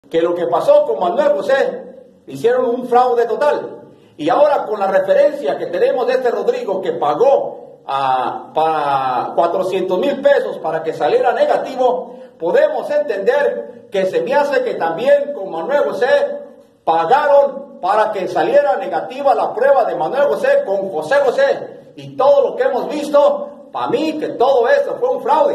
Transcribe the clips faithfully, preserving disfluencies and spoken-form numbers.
que lo que pasó con Manuel José, hicieron un fraude total. Y ahora con la referencia que tenemos de este Rodrigo que pagó a, para cuatrocientos mil pesos para que saliera negativo, podemos entender que se me hace que también con Manuel José pagaron para que saliera negativa la prueba de Manuel José con José José. Y todo lo que hemos visto, para mí que todo esto fue un fraude.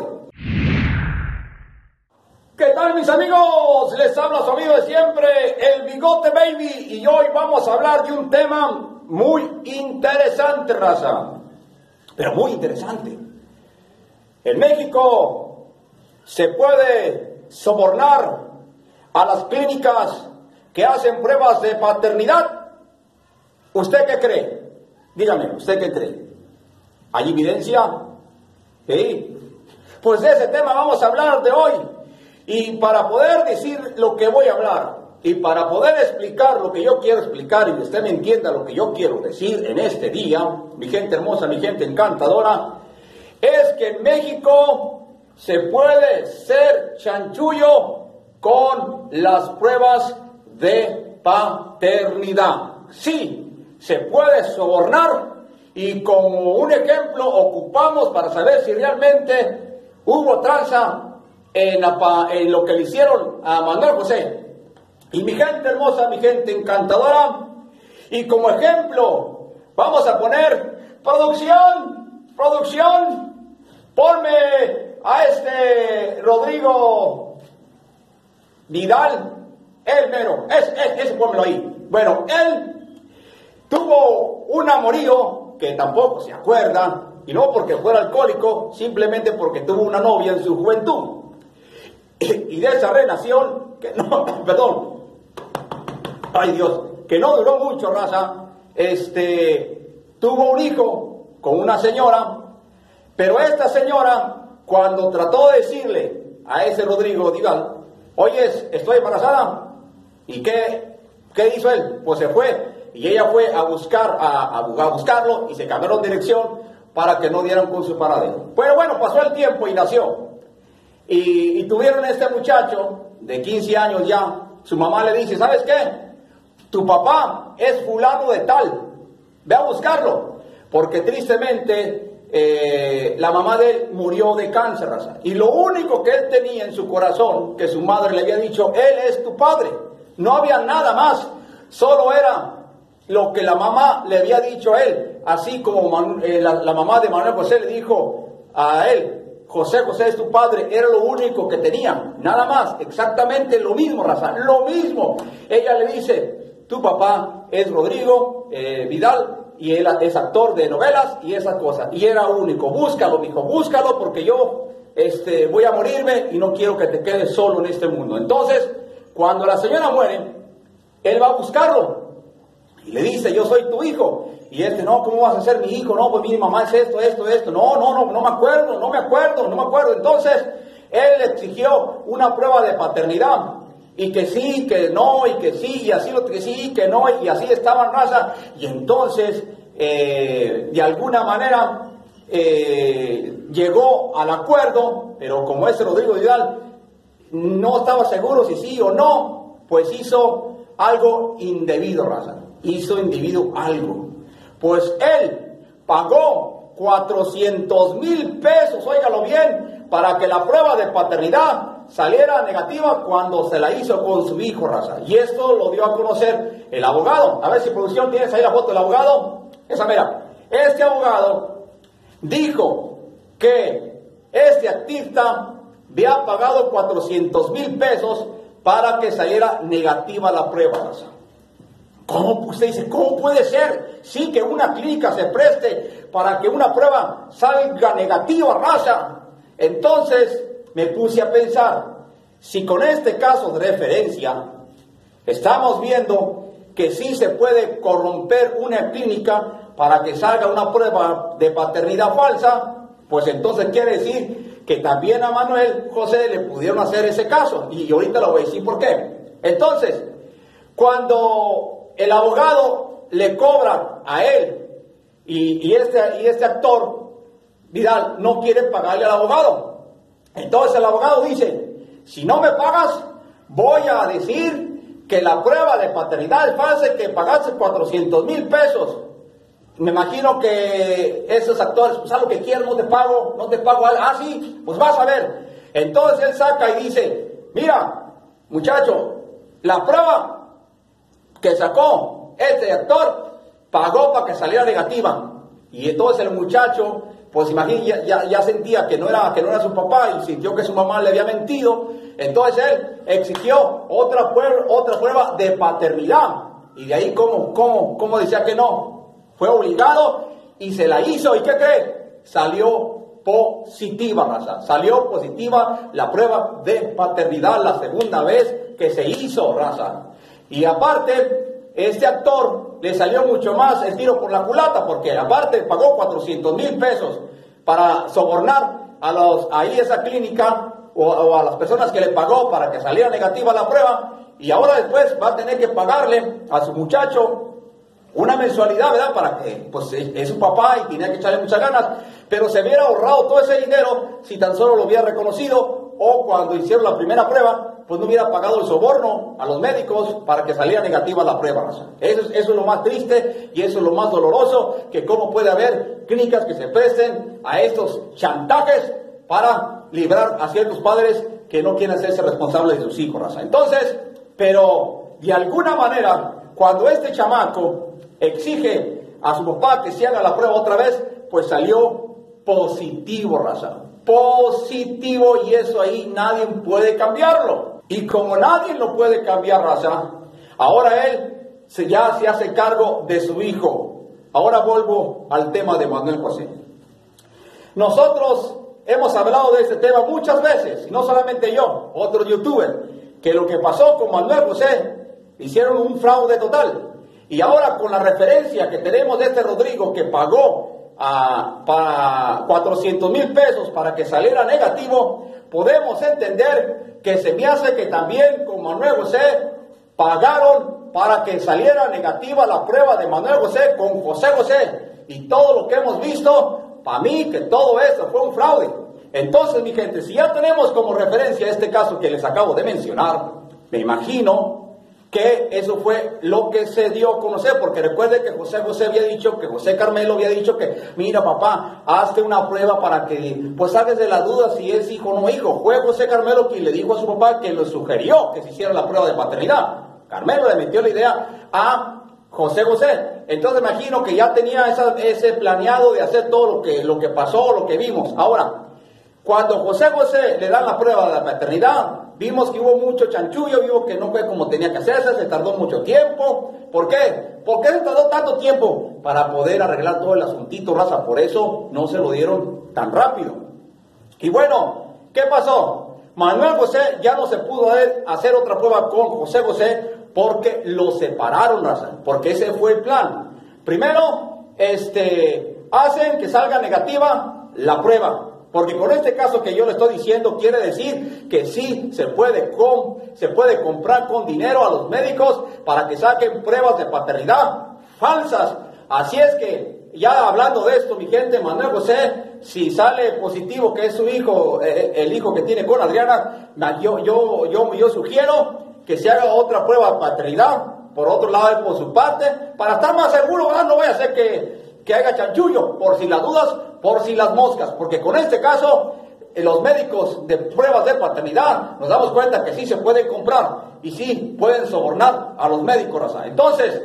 ¿Qué tal, mis amigos? Les habla su amigo de siempre, el Bigote Baby, y hoy vamos a hablar de un tema muy interesante, raza, pero muy interesante. En México se puede sobornar a las clínicas que hacen pruebas de paternidad. ¿Usted qué cree? Dígame, ¿usted qué cree? ¿Hay evidencia? Sí. Pues de ese tema vamos a hablar de hoy. Y para poder decir lo que voy a hablar, y para poder explicar lo que yo quiero explicar, y usted me entienda lo que yo quiero decir en este día, mi gente hermosa, mi gente encantadora, es que en México se puede ser chanchullo con las pruebas de paternidad. Sí, se puede sobornar, y como un ejemplo ocupamos para saber si realmente hubo tranza En, la, en lo que le hicieron a Manuel José. Y mi gente hermosa, mi gente encantadora, y como ejemplo vamos a poner, producción, producción, ponme a este Rodrigo Vidal, él mero, ese, ese, ese pónmelo ahí. Bueno, él tuvo un amorío que tampoco se acuerda, y no porque fuera alcohólico, simplemente porque tuvo una novia en su juventud. Y de esa relación, que no, perdón, ay Dios, que no duró mucho, raza, este, tuvo un hijo con una señora, pero esta señora, cuando trató de decirle a ese Rodrigo Vidal, oye, estoy embarazada, ¿y qué, qué hizo él? Pues se fue, y ella fue a buscar, a, a, a buscarlo, y se cambiaron dirección para que no dieran con su paradero. Pero bueno, pasó el tiempo y nació. Y, y tuvieron a este muchacho de quince años ya. Su mamá le dice, ¿sabes qué? Tu papá es fulano de tal, ve a buscarlo, porque tristemente eh, la mamá de él murió de cáncer, raza. Y lo único que él tenía en su corazón, que su madre le había dicho, él es tu padre, no había nada más, solo era lo que la mamá le había dicho a él, así como man, eh, la, la mamá de Manuel José le dijo a él, José José es tu padre, era lo único que tenía, nada más, exactamente lo mismo, raza, lo mismo. Ella le dice, tu papá es Rodrigo eh, Vidal, y él es actor de novelas y esas cosas, y era único, búscalo, mijo, búscalo, porque yo este, voy a morirme y no quiero que te quedes solo en este mundo. Entonces, cuando la señora muere, él va a buscarlo, y le dice, yo soy tu hijo. Y este, no, ¿cómo vas a ser mi hijo? No, pues mi mamá es esto, esto, esto. No, no, no, no me acuerdo, no me acuerdo, no me acuerdo. Entonces, él exigió una prueba de paternidad. Y que sí, que no, y que sí, y así lo que sí, que no, y así estaban, raza. Y entonces, eh, de alguna manera, eh, llegó al acuerdo, pero como ese Rodrigo Vidal no estaba seguro si sí o no, pues hizo algo indebido, raza. Hizo indebido algo. Pues él pagó cuatrocientos mil pesos, óigalo bien, para que la prueba de paternidad saliera negativa cuando se la hizo con su hijo, raza. Y esto lo dio a conocer el abogado. A ver si producción tienes ahí la foto del abogado. Esa, mira, este abogado dijo que este artista había pagado cuatrocientos mil pesos para que saliera negativa la prueba, raza. ¿Cómo usted dice? ¿Cómo puede ser? Sí, que una clínica se preste para que una prueba salga negativa, raza. Entonces me puse a pensar, si con este caso de referencia estamos viendo que sí se puede corromper una clínica para que salga una prueba de paternidad falsa, pues entonces quiere decir que también a Manuel José le pudieron hacer ese caso. Y ahorita lo voy a decir por qué. Entonces, cuando el abogado le cobra a él y, y, este, y este actor, Vidal, no quiere pagarle al abogado. Entonces el abogado dice, si no me pagas, voy a decir que la prueba de paternidad es falsa y que pagaste cuatrocientos mil pesos. Me imagino que esos actores, pues haz lo que quieras, no te pago, no te pago, ah, sí, pues vas a ver. Entonces él saca y dice, mira, muchacho, la prueba que sacó este actor pagó para que saliera negativa. Y entonces el muchacho, pues imagínate, ya, ya, ya sentía que no, era, que no era su papá y sintió que su mamá le había mentido. Entonces él exigió otra prueba, otra prueba de paternidad. Y de ahí, ¿cómo, cómo, cómo decía que no? Fue obligado y se la hizo. ¿Y qué cree? Salió positiva, raza. Salió positiva la prueba de paternidad la segunda vez que se hizo, raza. Y aparte, este actor le salió mucho más el tiro por la culata, porque aparte pagó cuatrocientos mil pesos para sobornar a los, ahí esa clínica o, o a las personas que le pagó para que saliera negativa la prueba, y ahora después va a tener que pagarle a su muchacho una mensualidad, ¿verdad? Para que, pues, es su papá y tenía que echarle muchas ganas, pero se hubiera ahorrado todo ese dinero si tan solo lo hubiera reconocido, o cuando hicieron la primera prueba, pues no hubiera pagado el soborno a los médicos para que saliera negativa la prueba. Eso es, eso es lo más triste y eso es lo más doloroso, que cómo puede haber clínicas que se presten a estos chantajes para librar a ciertos padres que no quieren hacerse responsables de sus hijos, raza. Entonces, pero de alguna manera, cuando este chamaco exige a su papá que se haga la prueba otra vez, pues salió positivo, raza. Positivo, y eso ahí nadie puede cambiarlo. Y como nadie lo puede cambiar, raza, ahora él se, ya se hace cargo de su hijo. Ahora vuelvo al tema de Manuel José. Nosotros hemos hablado de este tema muchas veces, y no solamente yo, otros youtubers, que lo que pasó con Manuel José, hicieron un fraude total. Y ahora con la referencia que tenemos de este Rodrigo que pagó a, para cuatrocientos mil pesos para que saliera negativo, podemos entender que se me hace que también con Manuel José pagaron para que saliera negativa la prueba de Manuel José con José José. Y todo lo que hemos visto, para mí que todo esto fue un fraude. Entonces, mi gente, si ya tenemos como referencia este caso que les acabo de mencionar, me imagino que eso fue lo que se dio a conocer, porque recuerde que José José había dicho, que José Carmelo había dicho que, mira papá, hazte una prueba para que, pues salgas de la duda si es hijo o no hijo. Fue José Carmelo quien le dijo a su papá que lo sugirió que se hiciera la prueba de paternidad. Carmelo le metió la idea a José José. Entonces imagino que ya tenía esa, ese planeado de hacer todo lo que, lo que pasó, lo que vimos. Ahora, cuando José José le dan la prueba de la paternidad, vimos que hubo mucho chanchullo, vimos que no fue como tenía que hacerse, se tardó mucho tiempo. ¿Por qué? ¿Por qué se tardó tanto tiempo? Para poder arreglar todo el asuntito, raza. Por eso no se lo dieron tan rápido. Y bueno, ¿qué pasó? Manuel José ya no se pudo hacer otra prueba con José José porque lo separaron, raza. Porque ese fue el plan. Primero, este, hacen que salga negativa la prueba. Porque con este caso que yo le estoy diciendo quiere decir que sí se puede, com, se puede comprar con dinero a los médicos para que saquen pruebas de paternidad falsas. Así es que, ya hablando de esto, mi gente, Manuel José, si sale positivo que es su hijo, eh, el hijo que tiene con Adriana, yo, yo, yo, yo sugiero que se haga otra prueba de paternidad, por otro lado, por su parte, para estar más seguro, ¿verdad? No vaya a ser que, que haga chanchullo, por si las dudas, por si las moscas, porque con este caso, eh, los médicos de pruebas de paternidad, nos damos cuenta que sí se pueden comprar, y sí pueden sobornar a los médicos, raza. Entonces,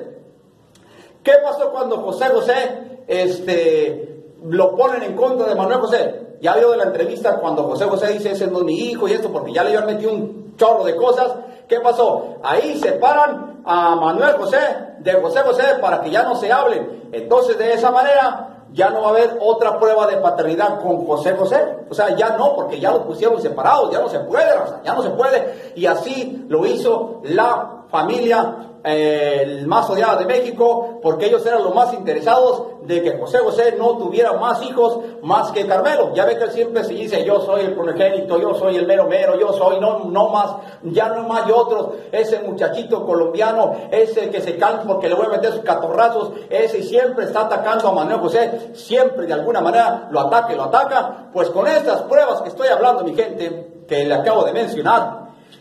¿qué pasó cuando José José, este, lo ponen en contra de Manuel José? Ya vio de la entrevista cuando José José dice, ese no es mi hijo y esto, porque ya le habían metido un chorro de cosas. ¿Qué pasó? Ahí separan a Manuel José de José José para que ya no se hablen. Entonces, de esa manera, ya no va a haber otra prueba de paternidad con José José. O sea, ya no, porque ya lo pusieron separados, ya no se puede, raza, ya no se puede. Y así lo hizo la familia eh, más odiada de México, porque ellos eran los más interesados de que José José no tuviera más hijos más que Carmelo. Ya ve que él siempre se dice, yo soy el primogénito, yo soy el mero mero, yo soy, no, no más, ya no hay otros. Ese muchachito colombiano, ese que se calma porque le voy a meter sus catorrazos, ese siempre está atacando a Manuel José, siempre de alguna manera lo ataca y lo ataca. Pues con estas pruebas que estoy hablando, mi gente, que le acabo de mencionar,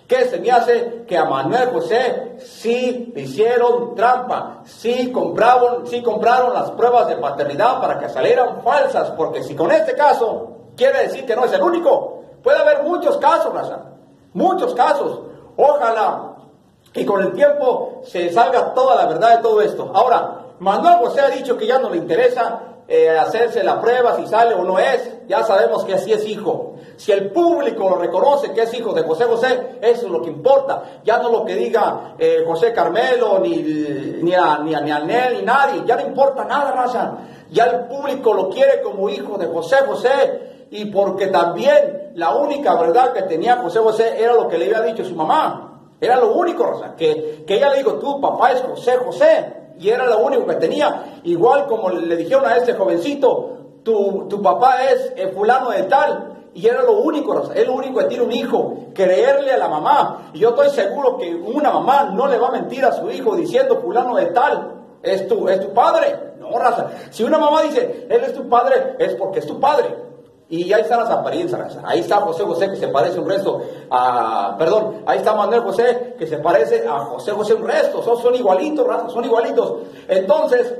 ¿Qué se me hace? Que a Manuel José sí le hicieron trampa, sí compraron, sí compraron las pruebas de paternidad para que salieran falsas, porque si con este caso quiere decir que no es el único, puede haber muchos casos, raza, muchos casos. Ojalá y con el tiempo se salga toda la verdad de todo esto. Ahora, Manuel José ha dicho que ya no le interesa eh, hacerse la prueba si sale o no es. Ya sabemos que así es hijo. Si el público lo reconoce que es hijo de José José, eso es lo que importa. Ya no lo que diga eh, José Carmelo, ni, ni, a, ni, a, ni a Nel, ni nadie. Ya no importa nada, raza. Ya el público lo quiere como hijo de José José. Y porque también la única verdad que tenía José José era lo que le había dicho su mamá. Era lo único, raza. Que, que ella le dijo, tu papá es José José. Y era lo único que tenía. Igual como le dijeron a este jovencito, tu, tu papá es el fulano de tal. Y era lo único, es lo único que tiene un hijo, creerle a la mamá. Y yo estoy seguro que una mamá no le va a mentir a su hijo diciendo fulano de tal, es tu, es tu padre. No, raza. Si una mamá dice, él es tu padre, es porque es tu padre. Y ahí están las apariencias, raza. Ahí está José José que se parece un resto a, perdón, ahí está Manuel José que se parece a José José un resto. Son, son igualitos, raza, son igualitos. Entonces,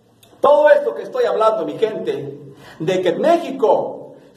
todo esto que estoy hablando, mi gente, de que en México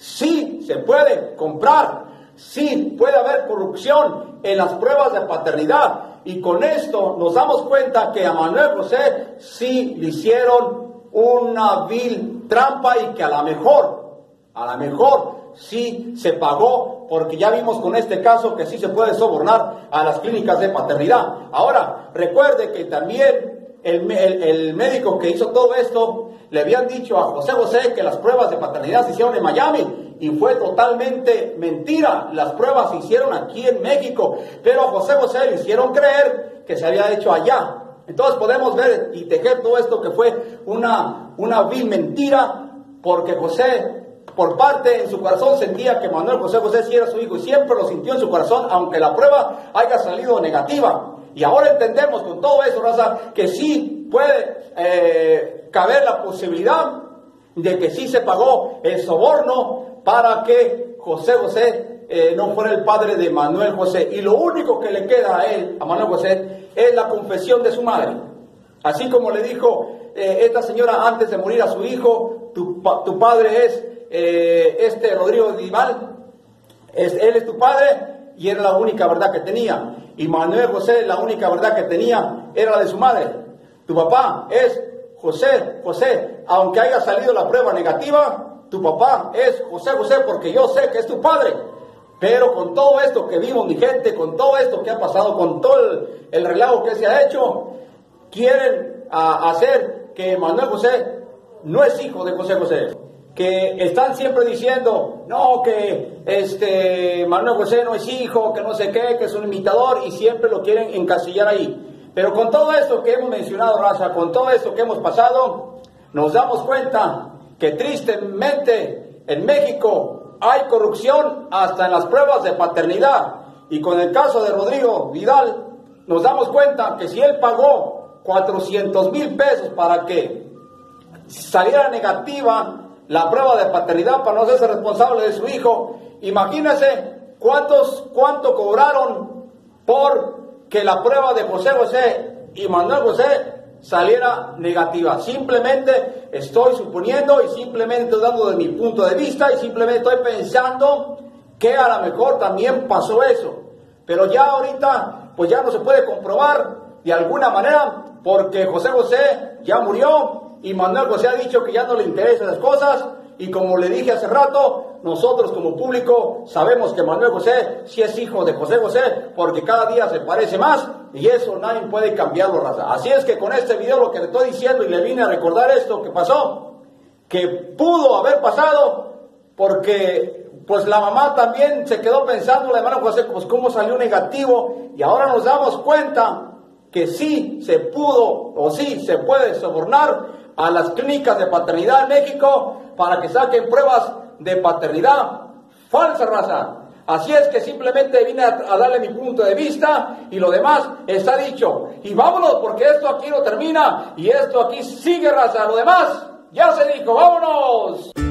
sí se puede comprar, sí puede haber corrupción en las pruebas de paternidad. Y con esto nos damos cuenta que a Manuel José sí le hicieron una vil trampa y que a lo mejor, a lo mejor sí se pagó, porque ya vimos con este caso que sí se puede sobornar a las clínicas de paternidad. Ahora, recuerde que también el, el, el médico que hizo todo esto le habían dicho a José José que las pruebas de paternidad se hicieron en Miami y fue totalmente mentira. Las pruebas se hicieron aquí en México, pero a José José le hicieron creer que se había hecho allá. Entonces podemos ver y tejer todo esto que fue una, una vil mentira, porque José, por parte en su corazón, sentía que Manuel José José sí era su hijo y siempre lo sintió en su corazón, aunque la prueba haya salido negativa. Y ahora entendemos con todo eso, raza, que sí puede eh, caber la posibilidad de que sí se pagó el soborno para que José José eh, no fuera el padre de Manuel José. Y lo único que le queda a él, a Manuel José, es la confesión de su madre. Así como le dijo eh, esta señora antes de morir a su hijo, tu, tu padre es eh, este Rodrigo Dival, es, él es tu padre, y era la única verdad que tenía. Y Manuel José, la única verdad que tenía era la de su madre. Tu papá es José José, aunque haya salido la prueba negativa, tu papá es José José porque yo sé que es tu padre. Pero con todo esto que vimos, mi gente, con todo esto que ha pasado, con todo el, el relajo que se ha hecho, quieren a, hacer que Manuel José no es hijo de José José. Que están siempre diciendo, no, que este Manuel José no es hijo, que no sé qué, que es un imitador, y siempre lo quieren encasillar ahí. Pero con todo esto que hemos mencionado, raza, con todo esto que hemos pasado, nos damos cuenta que tristemente en México hay corrupción hasta en las pruebas de paternidad. Y con el caso de Rodrigo Vidal, nos damos cuenta que si él pagó cuatrocientos mil pesos para que saliera negativa la prueba de paternidad para no hacerse responsable de su hijo, imagínense cuántos, cuánto cobraron por que la prueba de José José y Manuel José saliera negativa. Simplemente estoy suponiendo y simplemente estoy dando de mi punto de vista y simplemente estoy pensando que a lo mejor también pasó eso. Pero ya ahorita pues ya no se puede comprobar de alguna manera porque José José ya murió y Manuel José ha dicho que ya no le interesan las cosas. Y como le dije hace rato, nosotros como público sabemos que Manuel José sí es hijo de José José, porque cada día se parece más, y eso nadie puede cambiarlo, raza. Así es que con este video lo que le estoy diciendo, y le vine a recordar esto que pasó, que pudo haber pasado, porque pues la mamá también se quedó pensando, la hermana José, pues cómo salió negativo, y ahora nos damos cuenta que sí se pudo, o sí se puede sobornar a las clínicas de paternidad en México para que saquen pruebas de paternidad falsa, raza. Así es que simplemente vine a, a darle mi punto de vista y lo demás está dicho. Y vámonos, porque esto aquí no termina y esto aquí sigue, raza. Lo demás ya se dijo. ¡Vámonos!